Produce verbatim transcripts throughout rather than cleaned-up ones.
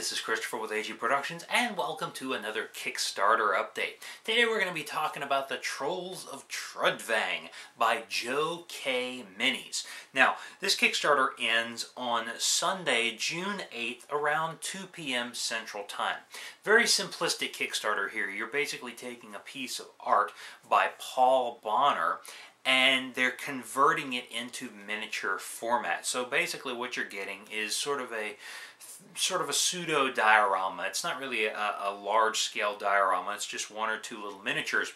this is Christopher with A G Productions, and welcome to another Kickstarter update. Today we're going to be talking about The Trolls of Trudvang by Joe K. Minis. Now, this Kickstarter ends on Sunday, June eighth, around two p m Central Time. Very simplistic Kickstarter here. You're basically taking a piece of art by Paul Bonner, and they're converting it into miniature format. So basically what you're getting is sort of a sort of a pseudo diorama. It's not really a, a large-scale diorama. It's just one or two little miniatures,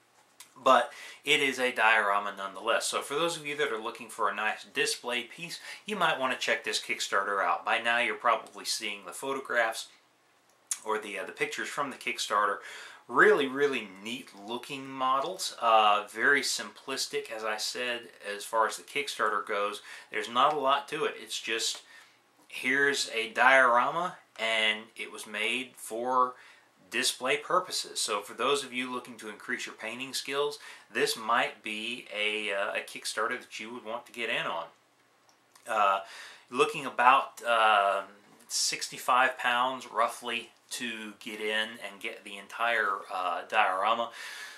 but it is a diorama nonetheless. So for those of you that are looking for a nice display piece, you might want to check this Kickstarter out. By now you're probably seeing the photographs or the uh, the pictures from the Kickstarter. Really, really neat looking models. Uh, very simplistic, as I said, as far as the Kickstarter goes. There's not a lot to it. It's just, here's a diorama, and it was made for display purposes. So for those of you looking to increase your painting skills, this might be a, uh, a Kickstarter that you would want to get in on. Uh, looking about uh, sixty-five pounds roughly to get in and get the entire uh, diorama.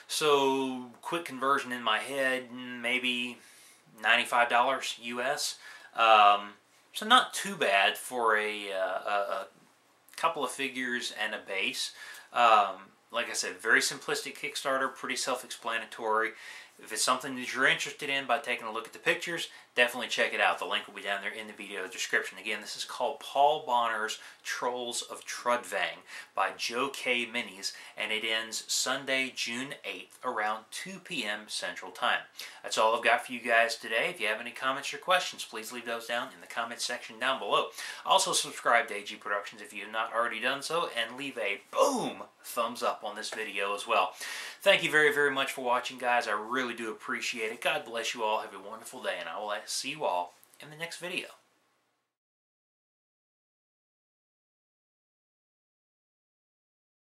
So quick conversion in my head, maybe ninety-five dollars U S. Um, so not too bad for a, uh, a, a couple of figures and a base. Um, like I said, very simplistic Kickstarter, pretty self-explanatory. If it's something that you're interested in by taking a look at the pictures, definitely check it out. The link will be down there in the video description. Again, this is called Paul Bonner's Trolls of Trudvang by Joe K. Minis, and it ends Sunday, June eighth, around two p m Central Time. That's all I've got for you guys today. If you have any comments or questions, please leave those down in the comments section down below. Also, subscribe to A G Productions if you have not already done so, and leave a boom thumbs up on this video as well. Thank you very, very much for watching, guys. I really do appreciate it. God bless you all. Have a wonderful day, and I will see you all in the next video.